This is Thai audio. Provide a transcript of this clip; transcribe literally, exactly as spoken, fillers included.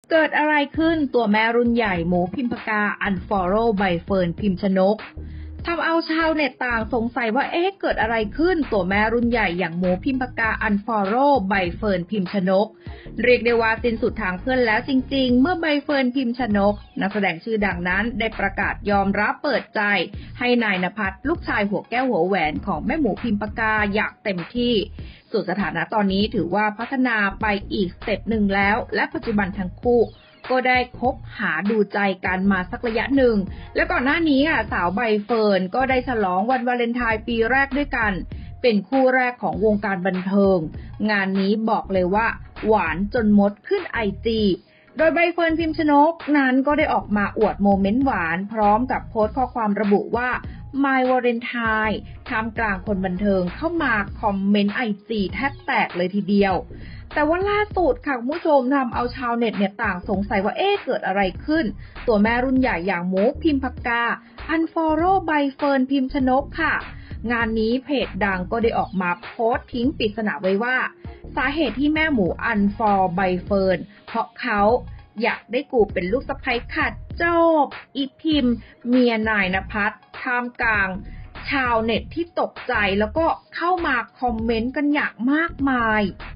เกิดอะไรขึ้นตัวแม่รุ่นใหญ่หมูพิมพกาอันฟอลโล่ใบเฟิร์นพิมชนกทำเอาชาวเน็ตต่างสงสัยว่าเอ๊ะเกิดอะไรขึ้นตัวแม่รุ่นใหญ่อย่างหมูพิมพกาอันฟอลโล่ใบเฟิร์นพิมชนกเรียกได้ว่าสิ้นสุดทางเพื่อนแล้วจริงๆเมื่อใบเฟิร์นพิมชนกนักแสดงชื่อดังนั้นได้ประกาศยอมรับเปิดใจให้นายณภัทรลูกชายหัวแก้วหัวแหวนของแม่หมูพิมพกาอย่างเต็มที่ส่วนสถานะตอนนี้ถือว่าพัฒนาไปอีกสเต็ปหนึ่งแล้วและปัจจุบันทั้งคู่ก็ได้คบหาดูใจกันมาสักระยะหนึ่งและก่อนหน้านี้ค่ะสาวใบเฟิร์นก็ได้ฉลองวันวาเลนไทน์ปีแรกด้วยกันเป็นคู่แรกของวงการบันเทิงงานนี้บอกเลยว่าหวานจนมดขึ้นไอจีโดยใบเฟิร์นพิมชนกนั้นก็ได้ออกมาอวดโมเมนต์หวานพร้อมกับโพสต์ข้อความระบุว่า My Valentine ท่ามกลางคนบันเทิงเข้ามาคอมเมนต์ไอจีแทบแตกเลยทีเดียวแต่ว่าล่าสุดค่ะคุณผู้ชมทำเอาชาวเน็ตเนี่ยต่างสงสัยว่าเอ๊ะเกิดอะไรขึ้นตัวแม่รุ่นใหญ่อย่างหมูพิมพกาอันฟอลโล่ใบเฟิร์นพิมชนกค่ะงานนี้เพจดังก็ได้ออกมาโพสต์ทิ้งปริศนาไว้ว่าสาเหตุที่แม่หมูอันฟอลใบเฟิร์นเพราะเขาอยากได้กูเป็นลูกสะใภ้ขัดจบอีพิมเมียนายณภัทรท่ามกลางชาวเน็ตที่ตกใจแล้วก็เข้ามาคอมเมนต์กันอย่างมากมาย